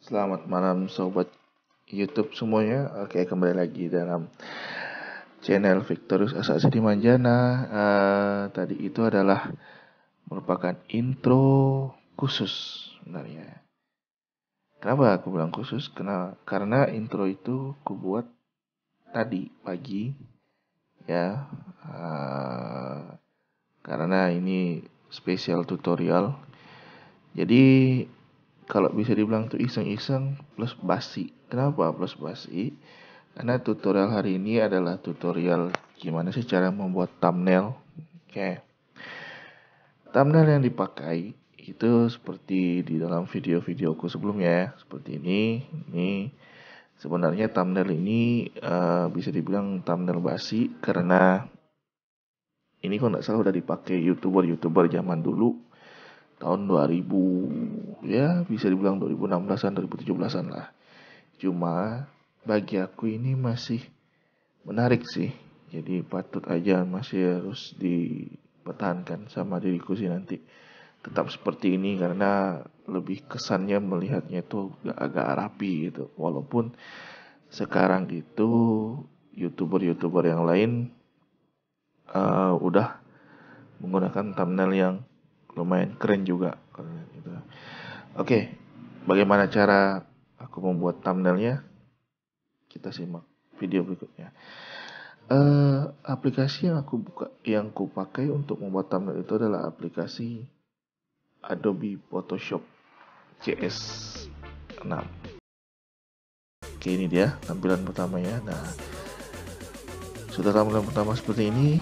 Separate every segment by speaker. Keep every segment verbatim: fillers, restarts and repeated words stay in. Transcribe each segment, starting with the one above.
Speaker 1: Selamat malam sobat YouTube semuanya. Oke, kembali lagi dalam channel Victorious Asa Manjana. Uh, tadi itu adalah merupakan intro khusus sebenarnya. Kenapa aku bilang khusus? Karena, karena intro itu aku buat tadi pagi ya. Uh, karena ini spesial tutorial. Jadi kalau bisa dibilang tuh iseng-iseng plus basi. Kenapa plus basi? Karena tutorial hari ini adalah tutorial gimana sih cara membuat thumbnail. Oke. Thumbnail yang dipakai itu seperti di dalam video-videoku sebelumnya ya. Seperti ini. Ini sebenarnya thumbnail ini uh, bisa dibilang thumbnail basi karena ini kalau nggak salah udah dipakai youtuber-youtuber zaman dulu tahun dua ribu, ya bisa dibilang dua ribu enam belasan, dua ribu tujuh belasan lah. Cuma bagi aku ini masih menarik sih. Jadi patut aja masih harus dipertahankan sama diriku sih nanti. Tetap seperti ini karena lebih kesannya melihatnya itu agak rapi gitu. Walaupun sekarang itu youtuber-youtuber yang lain uh, udah menggunakan thumbnail yang lumayan keren juga. Gitu. Oke, bagaimana cara aku membuat thumbnailnya? Kita simak video berikutnya. Uh, aplikasi yang aku buka, yang aku pakai untuk membuat thumbnail itu adalah aplikasi Adobe Photoshop C S enam. Oke, ini dia tampilan pertamanya. Nah, sudah tampilan pertama seperti ini.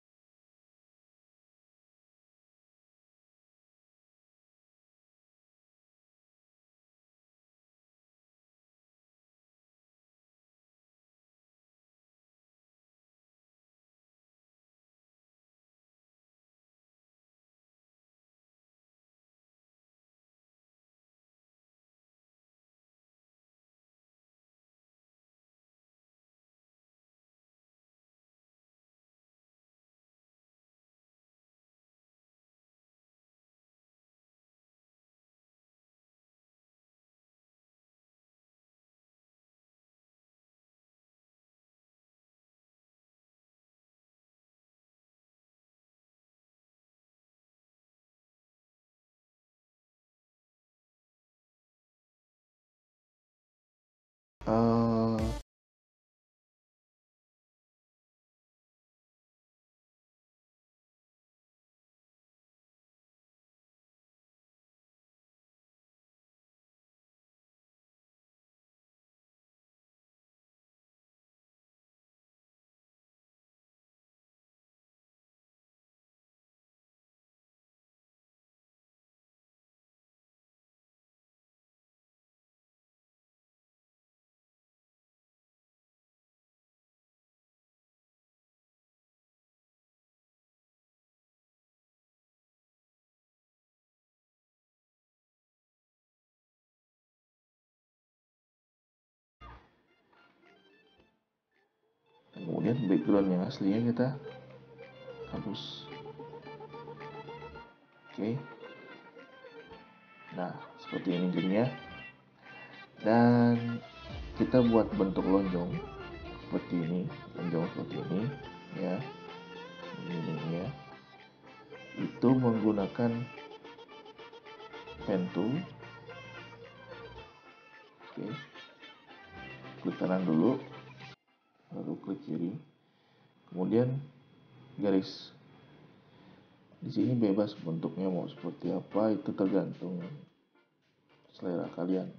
Speaker 1: Uh, kemudian background yang aslinya kita hapus. Oke. Nah, seperti ini jadinya. Dan kita buat bentuk lonjong seperti ini, lonjong seperti ini ya. Ini ya. Itu menggunakan pen tool. Oke. Klik kanan dulu, lalu klik kiri. Kemudian garis. Di sini bebas bentuknya mau seperti apa, itu tergantung selera kalian.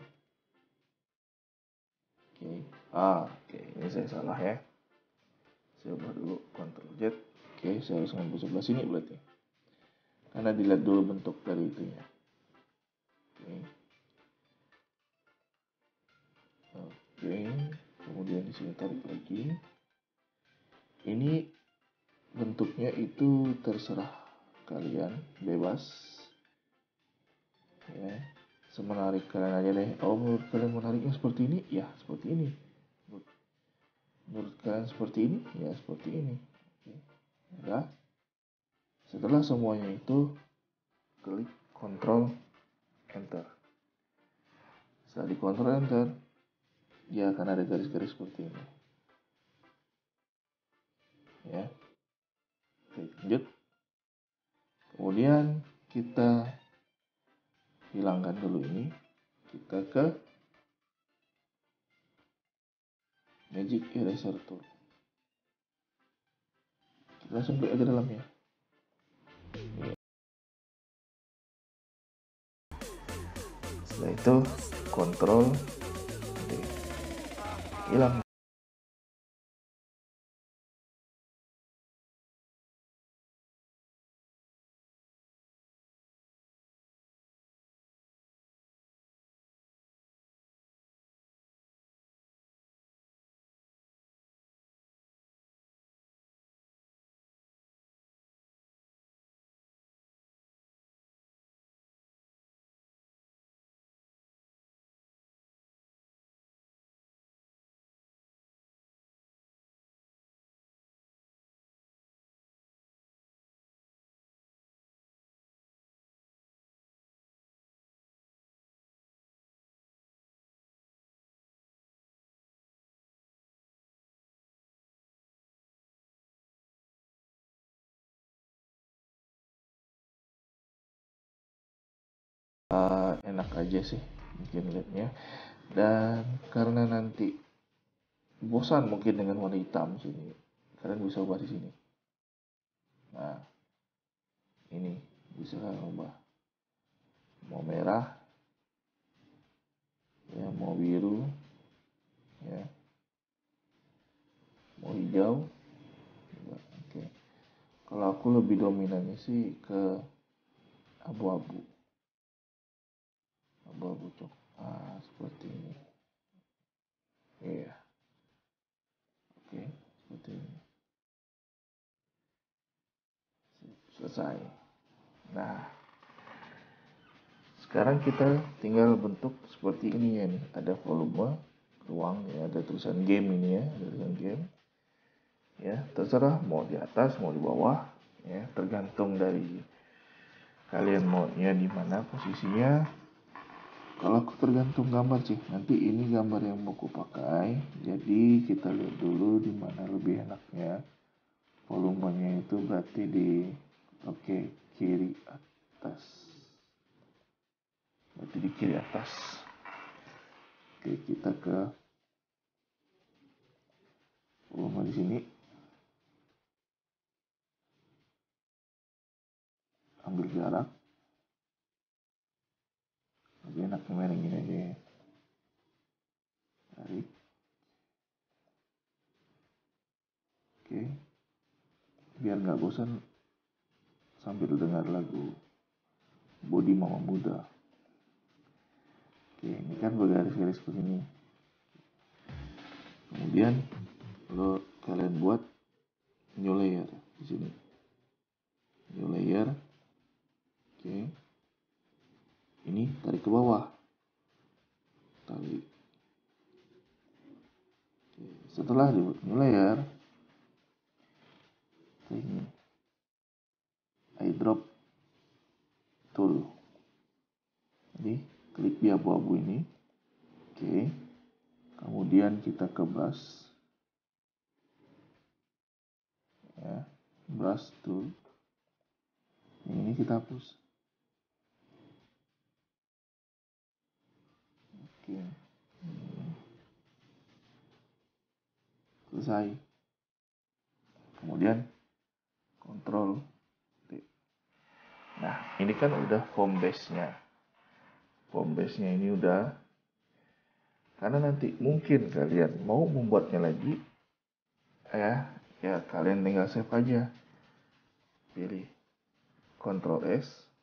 Speaker 1: Oke. Ah, oke, ini saya salah ya. Saya ubah dulu Ctrl Z. Oke, saya harus ngambil sebelah sini berarti. Karena dilihat dulu bentuk dari itunya. Oke. Oke, kemudian di sini tarik lagi. Ini bentuknya itu terserah kalian, bebas. Ya, semenarik kalian aja deh. Oh, menurut kalian menariknya seperti ini? Ya, seperti ini. Menurut kalian seperti ini? Ya, seperti ini. Oke. Ya. Setelah semuanya itu, klik Ctrl Enter. Setelah dikontrol enter, dia akan ada garis-garis seperti ini. Ya. Oke, lanjut. Kemudian kita hilangkan dulu ini. Kita ke Magic Eraser Tool. Kita langsung klik aja dalamnya. Setelah itu kontrol D. Hilang. Uh, enak aja sih mungkin lihatnya, dan karena nanti bosan mungkin dengan warna hitam sini, kalian bisa ubah di sini. Nah, ini bisa kalian ubah mau merah, ya mau biru, ya mau hijau. Oke, kalau aku lebih dominannya sih ke abu-abu. Abu-abu cok, ah, seperti ini. Iya, oke, seperti ini. Selesai. Nah, sekarang kita tinggal bentuk seperti ini ya nih. Ada volume, ruang ya, ada tulisan game ini ya, ada tulisan game. Ya, terserah mau di atas, mau di bawah, ya, tergantung dari kalian maunya di mana posisinya. Kalau aku tergantung gambar sih, nanti ini gambar yang mau aku pakai, jadi kita lihat dulu di mana lebih enaknya. Volumenya itu berarti di oke okay, kiri atas, berarti di kiri atas. Oke, kita ke volume di sini, ambil jarak, lebih enak main gini aja ya. Tarik. Oke, biar nggak bosan sambil dengar lagu Bodi Mama Muda. Oke, ini kan bergaris-garis begini. Kemudian lo kalian buat new layer di sini. New layer. Oke. Ini tarik ke bawah. Tarik. Oke. Setelah dibuat new layer, ini eyedrop tool. Jadi klik di abu-abu ini. Oke. Kemudian kita ke brush. Ya, brush tool. Ini kita hapus. Oke. Selesai. Kemudian kontrol T. Nah, ini kan udah form base-nya. Form base-nya ini udah. Karena nanti mungkin kalian mau membuatnya lagi, ya, ya kalian tinggal save aja. Pilih Ctrl S.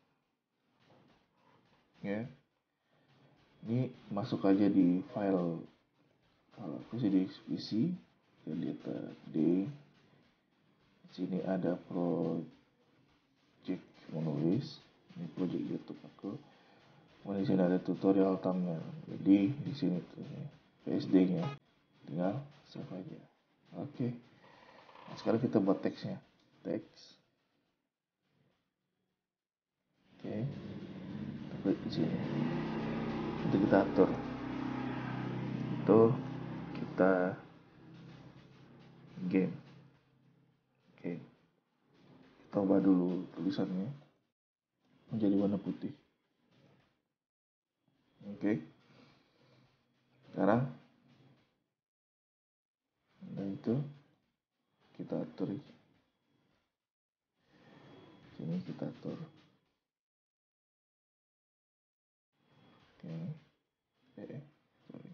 Speaker 1: Ya. Ini masuk aja di file. Kalau aku sih di P C, lihat D. Di sini ada project menulis. Ini project YouTube aku. Kemudian di sini ada tutorial thumbnail. Jadi di sini tuh P S D-nya, tinggal save aja. Oke. Nah, sekarang kita buat teksnya. Teks. Oke. Kita klik di sini. Nanti kita atur itu kita game. Oke, kita ubah dulu tulisannya menjadi warna putih. Oke, sekarang dan itu kita atur sini, kita atur. Oke, eh, sorry.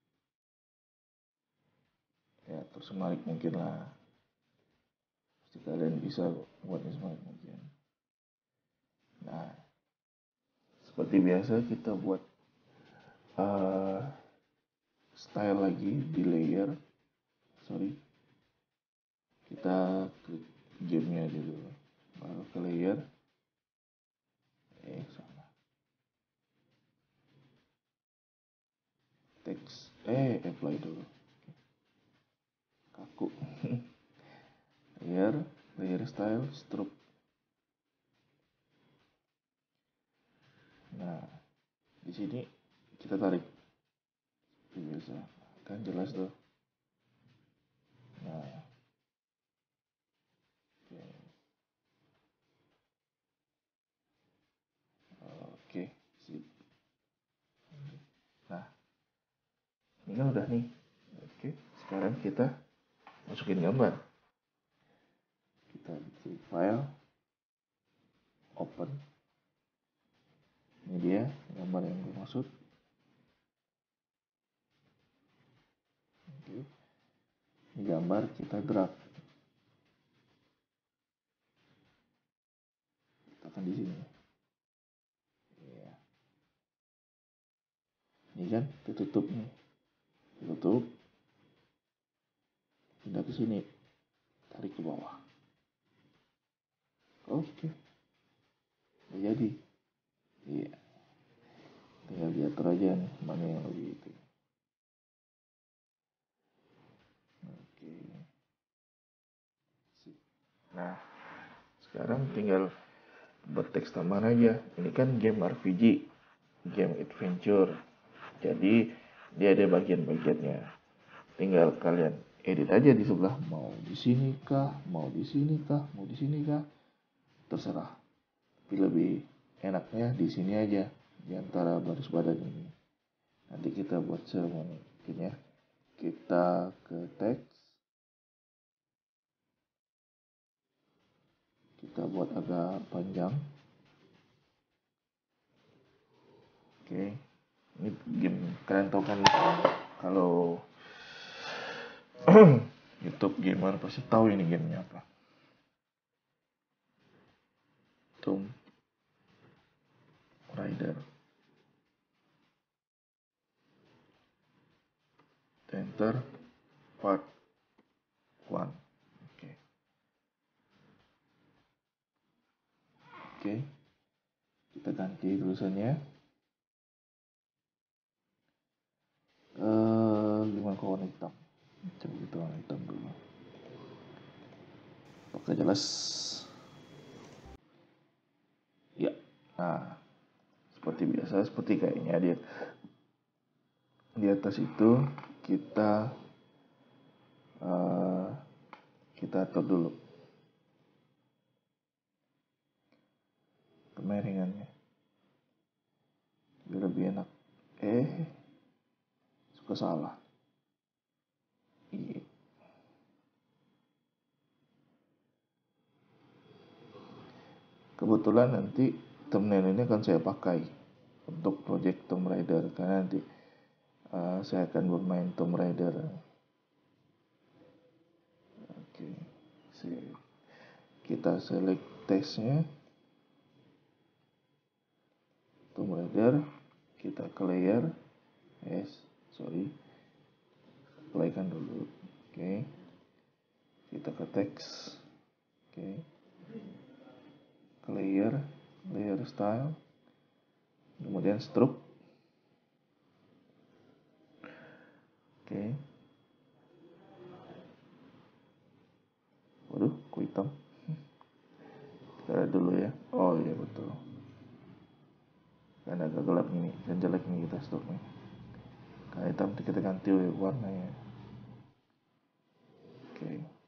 Speaker 1: Ya, atur semalik mungkin lah. Pasti kalian bisa buatnya semalik mungkin. Nah, seperti biasa kita buat uh, style lagi di layer. Sorry, kita ke gamenya dulu, baru ke layer. Eh, salah. Text, eh, apply dulu. Kaku. Layer, layer style, stroke. Nah, di sini kita tarik. Biasa, kan jelas tuh. Nah, oke. Oke, sip. Nah, ini kan udah nih. Oke, sekarang kita masukin gambar. Kita bikin file, open. Ini dia gambar yang gue maksud. Oke. Ini gambar kita drag. Letakkan di sini. Ya. Ini kan tutup nih. Tutup. Pindah ke sini. Tarik ke bawah. Oke. Udah jadi. Iya. Tinggal diatur aja nih mana yang lebih itu. Oke. Nah, sekarang tinggal buat teks tambahan aja. Ini kan game R P G, game adventure. Jadi dia ada bagian-bagiannya. Tinggal kalian edit aja di sebelah. Mau di sini kah? Mau di sini kah? Mau di sini kah? Terserah. Tapi lebih enaknya di sini aja, di antara baris badan ini. Nanti kita buat semungkin ya. Kita ke teks. Kita buat agak panjang. Oke. Ini game kalian tahu kan kalau YouTube gamer pasti tahu ini gamenya apa. Tomb Raider. Enter part one. Oke. Oke. Kita ganti tulisannya. Eh, gimana kalau warna hitam? Coba kita warna hitam dulu. Oke, jelas. Ya. Nah, seperti biasa, seperti kayaknya dia di atas itu kita uh, kita atur dulu kemiringannya biar lebih enak. Eh, suka salah. Iya. Kebetulan nanti thumbnail ini akan saya pakai untuk project Tomb Raider karena nanti uh, saya akan bermain Tomb Raider. Oke, kita select teksnya Tomb Raider, kita ke layer, yes, sorry, apply-kan dulu. Oke, kita ke teks, oke, ke layer, layer style, kemudian stroke. Oke. Waduh, kok hitam? Kita lihat dulu ya. Oh iya betul. Kan agak gelap ini, kan jelek nih kita stoknya. Karena hitam kita ganti warnanya. Oke.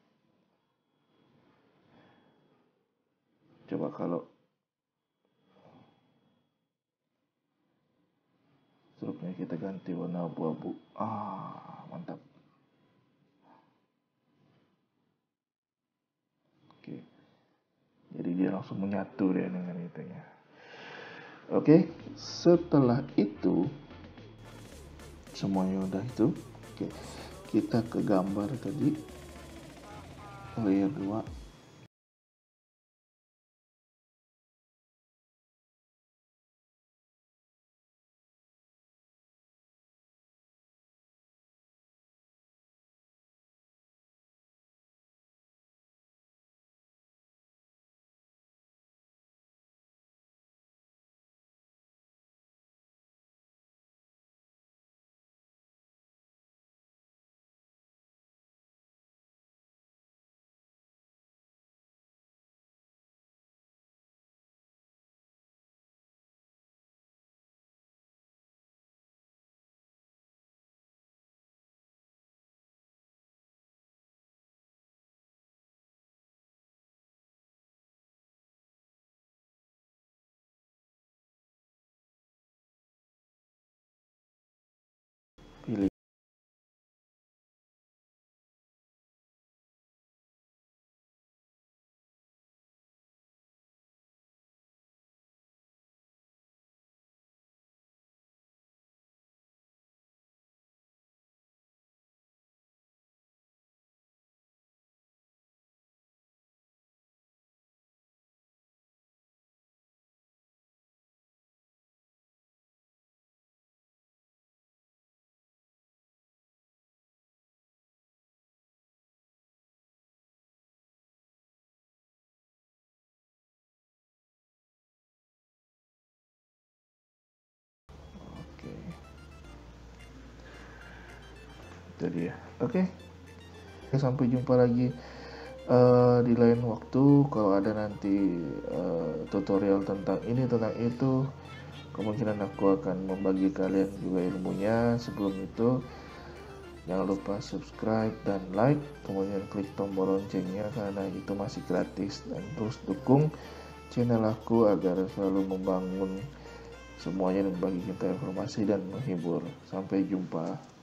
Speaker 1: Coba kalau struknya kita ganti warna abu-abu. Ah, mantap. Oke. Jadi dia langsung menyatu deh dengan itunya. Oke, setelah itu semuanya udah itu. Oke. Kita ke gambar tadi. Layer dua. Pilih. Oke. Itu dia. Oke. Sampai jumpa lagi uh, di lain waktu. Kalau ada nanti uh, tutorial tentang ini tentang itu, kemungkinan aku akan membagi kalian juga ilmunya. Sebelum itu jangan lupa subscribe dan like, kemudian klik tombol loncengnya karena itu masih gratis, dan terus dukung channel aku agar selalu membangun semuanya dan bagi kita informasi dan menghibur. Sampai jumpa.